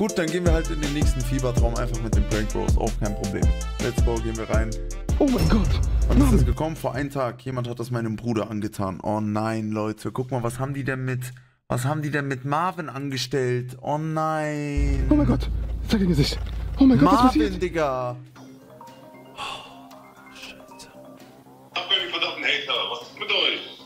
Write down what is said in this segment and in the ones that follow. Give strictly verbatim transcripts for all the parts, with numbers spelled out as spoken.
Gut, dann gehen wir halt in den nächsten Fiebertraum einfach mit den Prank Bros. Auch kein Problem. Let's go, gehen wir rein. Oh mein Gott. Wann ist das gekommen? Vor einem Tag. Jemand hat das meinem Bruder angetan. Oh nein, Leute. Guck mal, was haben die denn mit... Was haben die denn mit Marvin angestellt? Oh nein. Oh mein Gott. Zeig dein Gesicht. Oh mein Gott, was Marvin, passiert? Digga. Habt ihr die verdammten Hater? Was ist mit euch?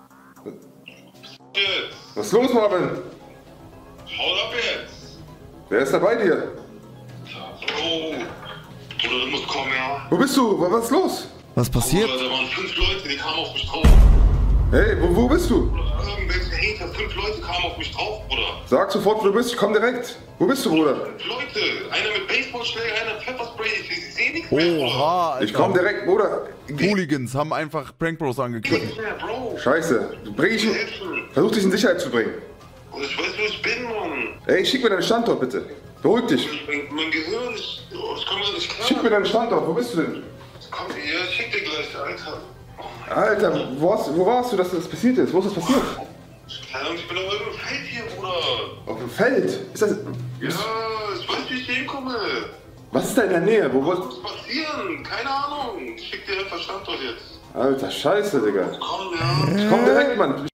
Jetzt. Was ist los, Marvin? Haut ab jetzt. Wer ist da bei dir? Oh. Bruder, du musst kommen, ja? Wo bist du? Was ist los? Was passiert? Bruder, da waren fünf Leute, die kamen auf mich drauf. Hey, wo, wo bist du? Bruder, irgendwelche Hater, fünf Leute kamen auf mich drauf, Bruder. Sag sofort, wo du bist. Ich komm direkt. Wo bist du, Bruder? Fünf Leute. Einer mit Baseballschläger, einer mit Pfefferspray. Ich, ich sehe nichts mehr, Bruder. Oha, Alter. Ich komm direkt, Bruder. Hooligans haben einfach Prank Bros Ich sehe angekündigt. nichts mehr, Bro. Scheiße. Bring ich ihn. Helfen. Versuch dich in Sicherheit zu bringen. Bruder, ich weiß, wo ich bin, Mann. Ey, schick mir deinen Standort, bitte. Beruhig dich. Mein, mein Gehirn ist... Oh, ich komme gar nicht klar. Schick mir deinen Standort. Wo bist du denn? Komm, ja, ich schick dir gleich, Alter. Alter, wo, hast, wo warst du, dass das passiert ist? Wo ist das passiert? Keine Ahnung, ich bin auf irgendeinem Feld hier, Bruder. Auf dem Feld. Ist das... Ja, ich weiß, wie ich hier hinkomme. Was ist da in der Nähe? Wo, Was wo... muss passieren? Keine Ahnung. Ich schick dir einfach Standort jetzt. Alter, scheiße, Digga. Komm, ja. Ich komm direkt, Mann.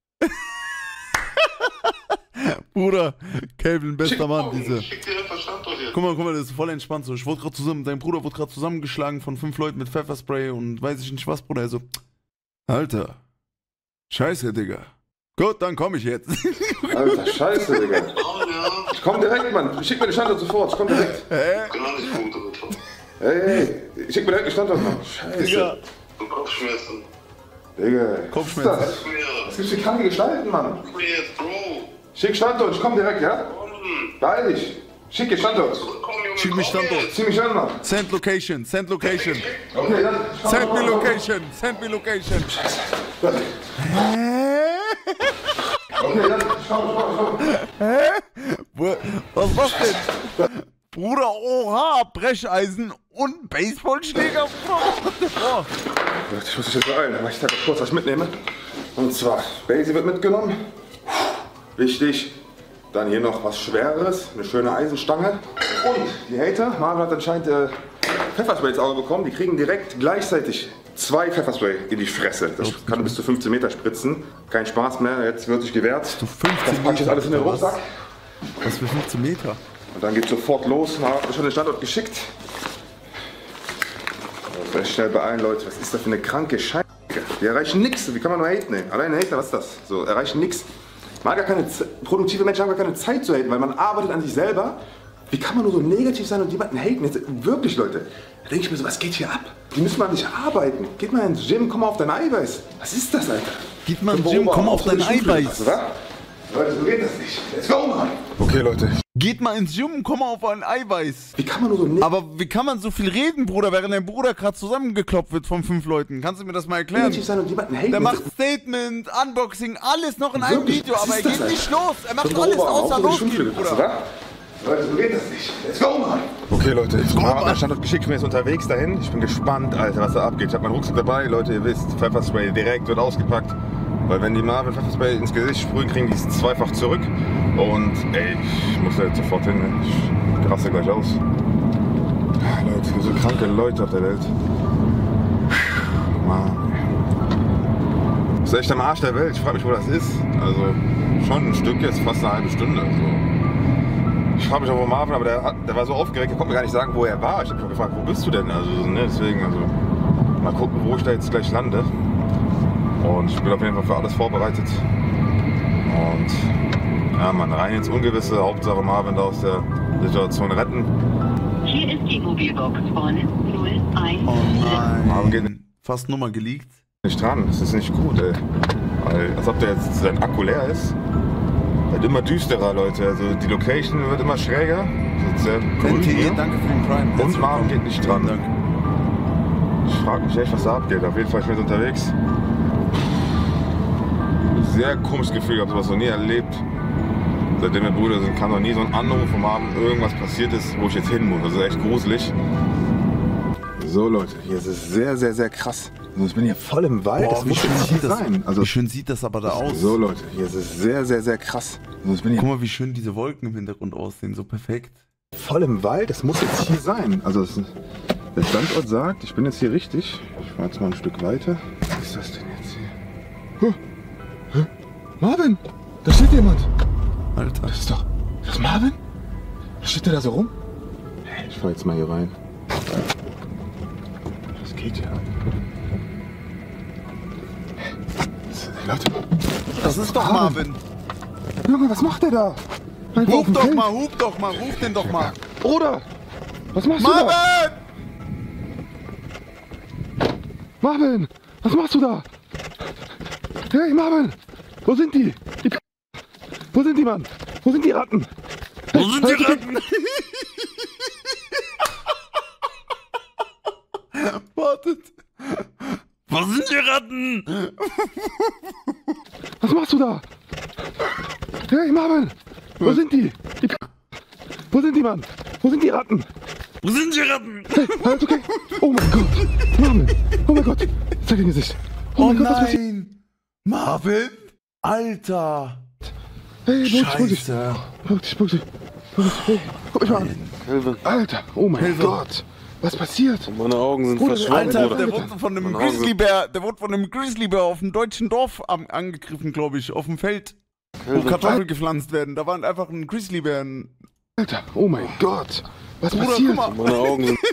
Bruder, Calvin, bester Mann, diese. Ich schick dir einfach Standort jetzt. Guck mal, guck mal, das ist voll entspannt so. Ich wurde gerade zusammen, dein Bruder wurde gerade zusammengeschlagen von fünf Leuten mit Pfefferspray und weiß ich nicht was, Bruder. Also, Alter, scheiße, Digga. Gut, dann komm ich jetzt. Alter, scheiße, Digga. Komm, ja. Ich komm direkt, Mann. Schick mir den Standort sofort. Ich komm direkt. Hä? Gar nicht gut, Alter. Hey, hey. Schick mir direkt den Standort, Mann. Scheiße. Digga, Du Kopfschmerzen. Digga. Kopfschmerzen. Was ist das? Komm her. Was gibt's für kranke Gestalten, Mann? Komm her jetzt, Bro. Schick Standort. Ich komm direkt, ja? Komm. Beeil dich. Schick den Standort. Komm, Junge. Schick komm mich Standort. jetzt. Zieh mich an, Mann. Send Location, send Location. Okay, dann. Send me Location, send me Location. Hä? Okay, dann. Schau, schau, schau. Hä? Wo- Was war's denn? Bruder, oha, Brecheisen und Baseballschläger. Boah. Ich muss mich jetzt beeilen. Ich sag kurz, was ich mitnehme. Und zwar, Basie wird mitgenommen. Wichtig. Dann hier noch was Schweres, eine schöne Eisenstange. Und die Hater, Marvin hat anscheinend äh, Pfefferspray ins Auge bekommen. Die kriegen direkt gleichzeitig zwei Pfefferspray in die Fresse. Das kann bis zu fünfzehn Meter spritzen. Kein Spaß mehr, jetzt wird sich gewehrt. Du fünfzehn Das packe ich jetzt alles in den Meter, was? Rucksack. Was für fünfzehn Meter? Und dann geht's sofort los. Marvin hat schon den Standort geschickt. Also schnell beeilen, Leute. Was ist das für eine kranke Scheiße? Die erreichen nichts. Wie kann man nur haten? Ey? Alleine Hater, was ist das? So, erreichen nichts. Man hat gar keine Z produktive Menschen haben gar keine Zeit zu haten, weil man arbeitet an sich selber. Wie kann man nur so negativ sein und jemanden haten? Jetzt, wirklich, Leute. Da denke ich mir so, was geht hier ab? Die müssen mal an sich arbeiten. Geht mal ins Gym, komm mal auf dein Eiweiß. Was ist das, Alter? Geht mal ins Gym, komm auf dein Eiweiß. Leute, so geht das nicht. Let's go, Mann. Okay, Leute. Geht mal ins Gym, komm mal auf ein Eiweiß. Wie kann man nur so negativ Aber wie kann man so viel reden, Bruder, während dein Bruder gerade zusammengeklopft wird von fünf Leuten? Kannst du mir das mal erklären? sein und jemanden haten? Der macht Statement, Unboxing, alles noch in einem Wirklich, Video, was aber er ist das, geht Alter? nicht los. Er macht Schon alles Oberarm, außer auch so eine losgehen, Schuhflügel, Bruder. oder? Leute, so geht das nicht. Let's go, Mann. Okay, Leute. Marvin hat den Standort geschickt. Ich bin jetzt unterwegs dahin. Ich bin gespannt, Alter, was da abgeht. Ich habe meinen Rucksack dabei. Leute, ihr wisst, Pfefferspray direkt wird ausgepackt. Weil wenn die Marvin Pfefferspray ins Gesicht sprühen, kriegen die es zweifach zurück. Und ey, ich muss da jetzt sofort hin. Ne? Ich raste gleich aus. Leute, so kranke Leute auf der Welt. Mann. Das ist echt am Arsch der Welt. Ich frage mich, wo das ist. Also schon ein Stück jetzt, fast eine halbe Stunde. So. Ich frage mich auch, wo Marvin, aber der, hat, der war so aufgeregt, der konnte mir gar nicht sagen, wo er war. Ich habe mich gefragt, wo bist du denn? Also, ne, deswegen, also, mal gucken, wo ich da jetzt gleich lande. Und ich bin auf jeden Fall für alles vorbereitet. Und ja, man, rein ins Ungewisse. Hauptsache Marvin da aus der Situation retten. Hier ist die Mobilbox von null eins. Oh nein. Marvin geht Fast Nummer geleakt. nicht dran, das ist nicht gut, ey. Weil, als ob der jetzt sein Akku leer ist. Wird immer düsterer, Leute. Also die Location wird immer schräger. Das ist sehr cool. N T E, ja. danke für den Prime. Und Marvin geht nicht dran. Danke. Ich frage mich echt, was da abgeht. Auf jeden Fall, ich bin jetzt unterwegs. Sehr komisches Gefühl, ich habe sowas noch nie erlebt. Seitdem wir Brüder sind, kam noch nie so ein Anruf vom Abend, irgendwas passiert ist, wo ich jetzt hin muss. Das ist echt gruselig. So Leute, hier ist es sehr, sehr, sehr krass. Also ich bin hier voll im Wald, Boah, das wie muss schön jetzt sieht nicht das sein. Also, Wie schön sieht das aber da aus. so Leute, hier ist es sehr, sehr, sehr krass. Also ich bin hier Guck mal, wie schön diese Wolken im Hintergrund aussehen, so perfekt. voll im Wald, das muss jetzt hier sein. Also das, der Standort sagt, ich bin jetzt hier richtig. Ich fahre jetzt mal ein Stück weiter. Was ist das denn jetzt hier? Huh. Huh. Marvin, da steht jemand. Alter. Das ist doch, das ist Marvin? Was steht der da so rum? Ich fahr jetzt mal hier rein. Was geht hier? Hey, Leute. Das ist doch Marvin. Junge, was macht der da? Einfach auf Hub dem doch Feld. mal, hub doch mal, ruf den doch mal. Bruder, was machst du da? Marvin! Marvin, was machst du da? Hey, Marvin, wo sind die? die P wo sind die, Mann? Wo sind die Ratten? Wo sind die Ratten? Wartet. Wo sind die Ratten? Was machst du da? Hey, Marvin, wo sind die? die P wo sind die, Mann? Wo sind die Ratten? Wo sind die Ratten? Hey, alles okay? Oh mein Gott, Marvin, oh mein Gott, zeig dein Gesicht. Oh, Oh mein Gott, was passiert? nein. Marvin? Alter. Hey, beruhig dich, Scheiße. beruhig dich, beruhig dich, beruhig dich. Hey, guck mich mal an. Hilfe. Alter, oh mein Hilfe. Gott, was passiert? Meine Augen sind Bruder, verschwommen, Alter, Bruder. der wurde von einem Meine Augen sind- Grizzlybär, der wurde von einem Grizzlybär auf dem deutschen Dorf am, angegriffen, glaube ich, auf dem Feld, wo Hilfe. Kartoffeln gepflanzt werden. Da waren einfach ein Grizzlybär. ein- Alter, oh mein Gott, was Bruder, passiert? guck mal. Meine Augen sind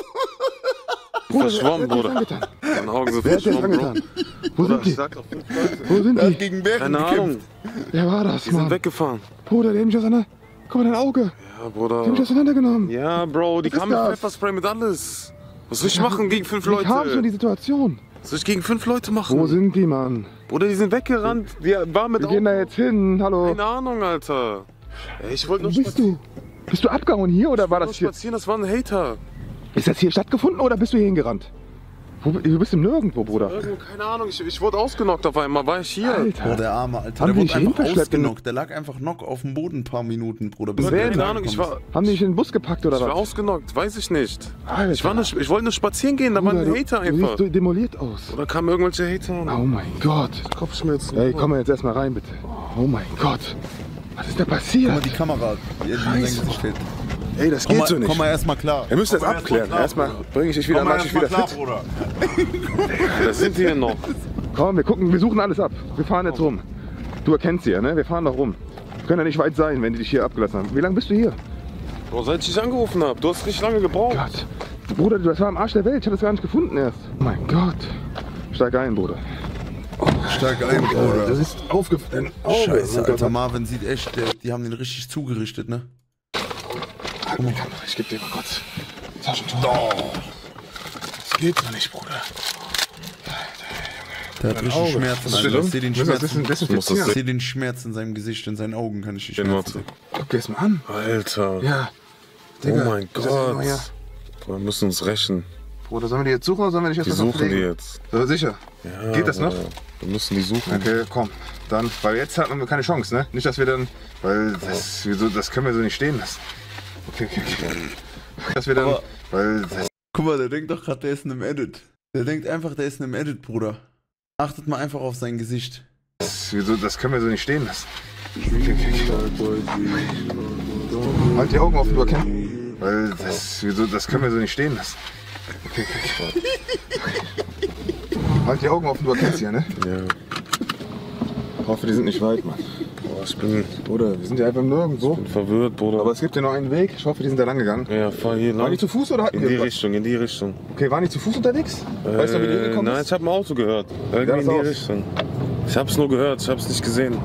Bruder, verschwommen, wer hat dir das Bruder. angetan? Meine Augen sind Wer hat dir das verschwommen, Bro. angetan? Wo Bruder, sind ich die? sag doch fünf Leute. Wo sind Der hat die? gegen Bären Keine Ahnung. gekämpft. Wer war das, Die sind Mann? weggefahren. Bruder, der hat mich auseinander... Guck mal, dein Auge. Ja, Der hat mich Bruder. auseinandergenommen. Ja, Bro, die Was ist kamen mit das? Pfefferspray mit alles. Was soll ich machen gegen fünf Wie kamst du in Leute? die Situation? Was soll ich gegen fünf Leute Wo machen? sind die, Mann? Bruder, die sind weggerannt. Die waren mit Wir gehen da Augen. jetzt hin, hallo. Keine Ahnung, Alter. Ey, ich wollte Wo nur bist du? Bist du abgehauen hier oder war Nur das hier? spazieren, das war ein Hater. Ist das hier stattgefunden oder bist du hier hingerannt? Wo, du bist im Nirgendwo, Bruder. Irgendwo, keine Ahnung, ich, ich wurde ausgenockt auf einmal, war ich hier. Boah, Alter. der arme Alter, Haben der die wurde dich einfach hinverschleppt? ausgenockt. Der lag einfach knock auf dem Boden ein paar Minuten, Bruder. bis Bruder, du keine da Ahnung, ich kommst. war, Haben die dich in den Bus gepackt oder ich war was? ausgenockt, weiß ich nicht. Alter. Ich, war nicht, ich wollte nur spazieren gehen, da war Bruder, ein du- Hater Du einfach. siehst demoliert aus. Oder kamen irgendwelche Hater? Oh mein Gott. Kopfschmerzen. Ey, komm mal jetzt erstmal rein, bitte. Oh mein Gott. Was ist da Guck mal, passiert? die Kamera, die in sein Gesicht hält. Ey, das Komm mal, komm mal erstmal klar. Wir müssen das Komm mal abklären. klar, Erstmal Bruder. bringe ich dich wieder, Komm mal mach ich erst wieder mal fit. klar, Bruder. Das sind die hier noch. Komm, wir gucken, wir suchen alles ab. Wir fahren jetzt rum. Du erkennst sie ja, ne? Wir fahren doch rum. Wir können ja nicht weit sein, wenn die dich hier abgelassen haben. Wie lange bist du hier? Bro, seit ich dich angerufen habe, du hast richtig lange gebraucht. Gott. Bruder, das war am Arsch der Welt. Ich habe das gar nicht gefunden erst. Oh mein Gott. Steig ein, Bruder. Stark ein, Bruder. Das ist aufgefallen. Scheiße, Alter, Marvin sieht echt, der, die haben den richtig zugerichtet, ne? Ich geb dir mal kurz Taschentuch. Das geht so nicht, Bruder. Der hat richtig Auge. Schmerzen, Was ist Alter. denn Ich sehe den los? Müssen wir das Schmerzen. desinfizieren? Ich sehe den Schmerz in seinem Gesicht, in seinen Augen kann ich die Den Schmerzen Wort. sehen. Guck dir das mal an. Alter. Ja. Oh Digga, mein ist das jetzt Gott. mal hier? Bro, wir müssen uns rächen. Bruder, sollen wir die jetzt suchen oder sollen wir dich Die erst mal suchen die verpflegen? jetzt. So, sicher. Ja, Geht das noch? Bruder. Wir müssen die suchen. Okay, komm. Dann, weil jetzt haben wir keine Chance, ne? Nicht, dass wir dann, weil das, wir so, das können wir so nicht stehen lassen. Okay, okay, okay. Dass wir dann, Aber- weil das, Guck mal, der denkt doch gerade, der ist in einem Edit. Der denkt einfach, der ist in einem Edit, Bruder. Achtet mal einfach auf sein Gesicht. wir so, das können wir so nicht stehen lassen. Okay, okay, okay. Halt die Augen offen, du erkennst. Weil das, wir so, das können wir so nicht stehen lassen. Okay, okay, okay. Halt die Augen offen, du erkennst ja, ne? Ja. Ich hoffe, die sind nicht weit, Mann. Boah, ich bin, Bruder, wir sind ja einfach nirgendwo. bin verwirrt, Bruder. Aber es gibt ja nur einen Weg. Ich hoffe, die sind da lang gegangen. ja, fahr hier Waren lang. die zu Fuß oder hatten In die die irgendwas? Richtung, in die Richtung. Okay, waren die zu Fuß unterwegs? Weißt du, wie die Äh, hingekommen Nein, ist? ich habe ein Auto gehört. Irgendwie Ja, in die das aus. Richtung. Ich hab's nur gehört, ich hab's nicht gesehen.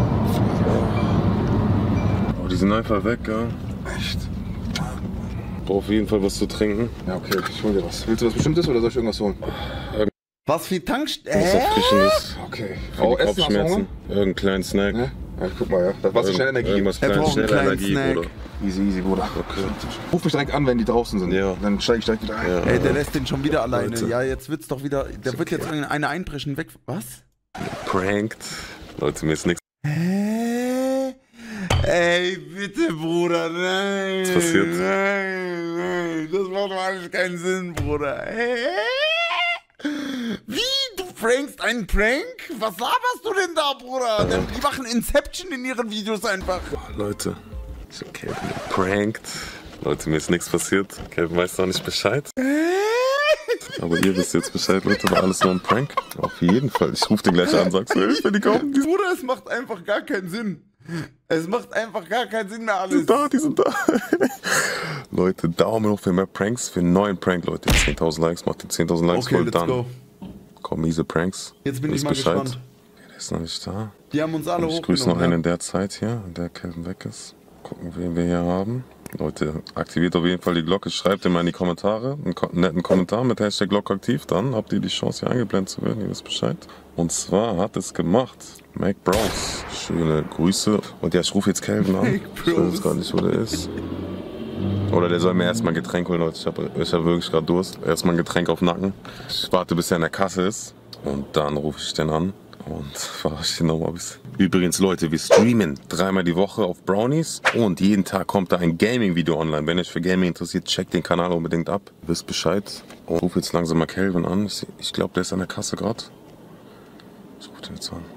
Oh, die sind einfach weg, ja. Echt? Brauch auf jeden Fall was zu trinken. Ja, okay, ich hol dir was. Willst du was Bestimmtes oder soll ich irgendwas holen? Was für Tankstelle? Was Erfrischendes. Okay. Für Oh, die Essen, hast du Kopfschmerzen. Hunger? Irgendeinen kleinen Snack. Ja? Ja, guck mal, ja. Das war so schnell Energie. Irgendwas Er kleines, braucht einen schnelle kleinen Energie, Snack. Bruder. Easy, easy, Bruder. Okay. Ruf mich direkt an, wenn die draußen sind. Ja. Dann steige ich direkt wieder ein. Ja. Ey, der lässt den schon wieder alleine. Leute. Ja, jetzt wird's doch wieder. Der wird jetzt eine einbrechen weg. Was? Pranked. Leute, mir ist nichts Hä? Ey, bitte, Bruder, nein. Was passiert? Nein, nein. Das macht doch alles keinen Sinn, Bruder. Hä? Wie? Du prankst einen Prank? Was laberst du denn da, Bruder? Die machen Inception in ihren Videos einfach. Leute, ist okay. Pranked. Leute, mir ist nichts passiert. Kelvin weiß noch nicht Bescheid. Aber ihr wisst jetzt Bescheid, Leute, war alles nur ein Prank. Auf jeden Fall. Ich rufe den gleich an und sag so, ich bin die kommen. Die Bruder, es macht einfach gar keinen Sinn. Es macht einfach gar keinen Sinn mehr alles. sind da, die sind da. Leute, Daumen hoch für mehr Pranks, für einen neuen Prank, Leute. zehntausend Likes, macht die zehntausend Likes Okay, voll let's dann. go. Komm, miese Pranks. Jetzt bin ich Wisst mal Bescheid. gespannt. Der ist noch nicht da. Die haben uns alle Und ich grüße noch hochgenommen. einen in der Zeit hier, in der Kelvin weg ist. Gucken, wen wir hier haben. Leute, aktiviert auf jeden Fall die Glocke. Schreibt immer in die Kommentare einen ko- netten Kommentar mit Hashtag Glocke aktiv. Dann habt ihr die Chance, hier eingeblendet zu werden. Ihr wisst Bescheid. Und zwar hat es gemacht Mac Bros. Schöne Grüße. Und ja, ich rufe jetzt Kelvin an. Mac Ich weiß Bros. jetzt gar nicht, wo der ist. Oder der soll mir erstmal ein Getränk holen, Leute. Ich habe ich hab wirklich gerade Durst. Erstmal ein Getränk auf den Nacken. Ich warte, bis er in der Kasse ist. Und dann rufe ich den an. Und verarsche ihn nochmal ein bisschen. Übrigens, Leute, wir streamen dreimal die Woche auf Brownies. Und jeden Tag kommt da ein Gaming-Video online. Wenn euch für Gaming interessiert, checkt den Kanal unbedingt ab. Ihr wisst Bescheid. Und rufe jetzt langsam mal Kelvin an. Ich, ich glaube, der ist an der Kasse gerade. Ich rufe den jetzt an.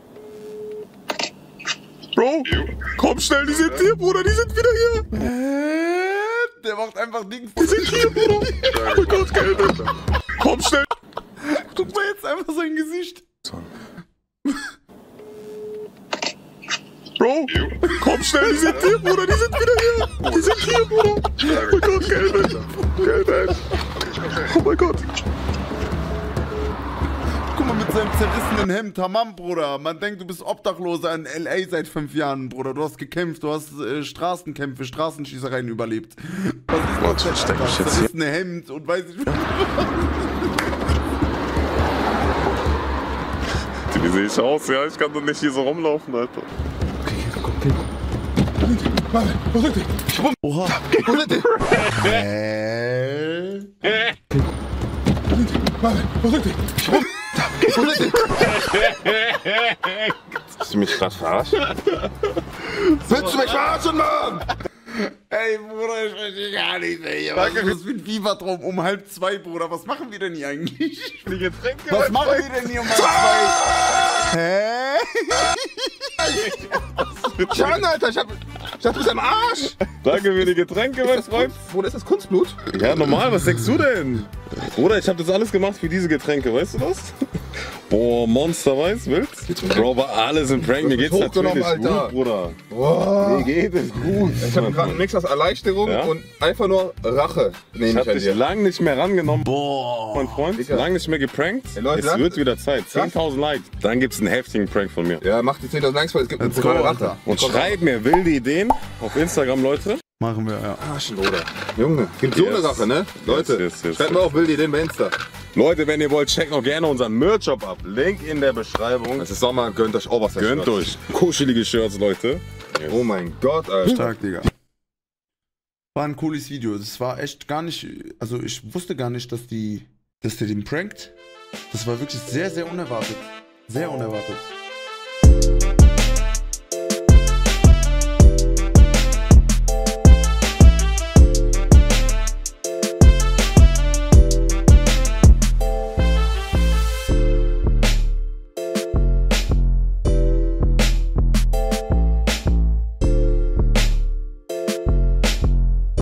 Bro, komm schnell, die sind hier, Bruder, die sind wieder hier. Äh, Der macht einfach Dings. Die sind hier, Bruder. Oh mein Gott, Kelvin. Komm schnell. Guck mal jetzt einfach sein Gesicht. Bro, komm schnell, die sind hier, Bruder, die sind wieder hier. Die sind hier, Bruder. Oh mein Gott, Kelvin. Kelvin. Oh mein Gott. Guck mal mit seinem zerrissenen Hemd. Tamam, Bruder. Man denkt, du bist Obdachloser in L A seit fünf Jahren, Bruder. Du hast gekämpft, du hast äh, Straßenkämpfe, Straßenschießereien überlebt. Was ist Warte, das denn, ich steck mich Alter? jetzt hier. Zerrissene Hemd und weiß ich was. Wie sehe ich aus? Ja, ich kann doch nicht hier so rumlaufen, Alter. Oha. Wo sind die? Hä? Hast du mich gerade verarscht? Willst du mich verarschen, Mann? Ey, Bruder, ich verstehe gar nicht mehr hier. Was ist das für ein Vivatrum um halb zwei, Bruder? Was machen wir denn hier eigentlich? Die Getränke. Was machen wir denn hier um halb zwei? Hä? Jan, Alter, ich hab, ich hab bis am Arsch. Danke für die Getränke, mein Freund. Bruder, ist das Kunstblut? Ja, normal, was denkst du denn? Bruder, ich habe das alles gemacht für diese Getränke, weißt du das? Boah, Monster, weißt du, willst? Bro, war alles im Prank, mir geht's hochgenommen, natürlich Alter. gut, Bruder. Wow. Mir geht es gut. Ich habe gerade einen Mix aus Erleichterung Ja? und einfach nur Rache. Ich Nehme hab ich an dich dir. lang nicht mehr rangenommen, Boah. mein Freund. Dicker. Lang nicht mehr geprankt. Ey, Leute, es sag- wird wieder Zeit. zehntausend Likes. Dann gibt's einen heftigen Prank von mir. Ja, mach die zehntausend Likes voll, es gibt eine Let's go, brutale Alter. Rache. Und schreibt mir wilde Ideen auf Instagram, Leute. Machen wir, ja. Arschen, Bruder. Junge, gibt so Yes. eine Rache, ne? Leute, Yes, yes, yes. schreibt mal auf wilde Ideen bei Insta. Leute, wenn ihr wollt, checkt auch gerne unseren Merch-Shop ab. Link in der Beschreibung. Es ist Sommer, gönnt euch auch was. das Gönnt Shirt. euch kuschelige Shirts, Leute. Oh mein Gott, Alter. Stark, Digga. War ein cooles Video. Das war echt gar nicht. Also, ich wusste gar nicht, dass die. dass der den prankt. Das war wirklich sehr, sehr unerwartet. Sehr unerwartet.